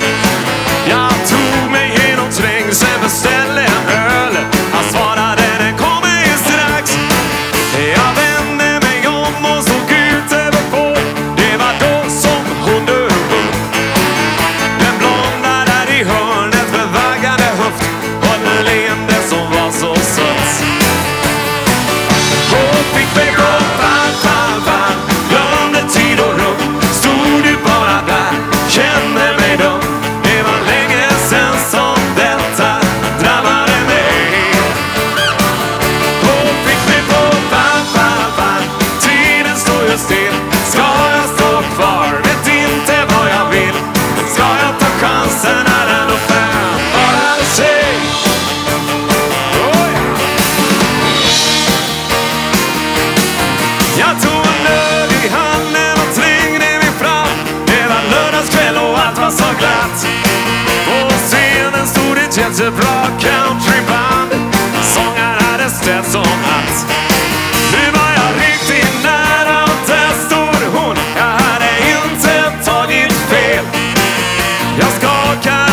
Jag tog mig genom trängseln, beställde en öl. Han svarade, den kommer ju strax. Jag vände mig om och såg ut över på. Det var då som hon dök upp. Den blonda där i hörnet med vaggande höft och ett leende som var så sött. Hon fick mig på fan, glömde tid och rum. Stod du bara där, kände mig dum. Det var länge sen som detta drabbade mig. Hon fick mig på fan, tiden står ju still. Ska jag stå kvar, vet inte vad jag vill. Ska jag ta chansen när den är fram? Bara sig. Jag tog en öl i handen och trängde mig fram. Det var lördagskväll och allt var så glatt. På scenen stod ett jättebra countryband. Sångaren hade ställt som hatt. Nu var jag riktigt nära och där stod hon. Jag hade inte tagit fel. Jag skakade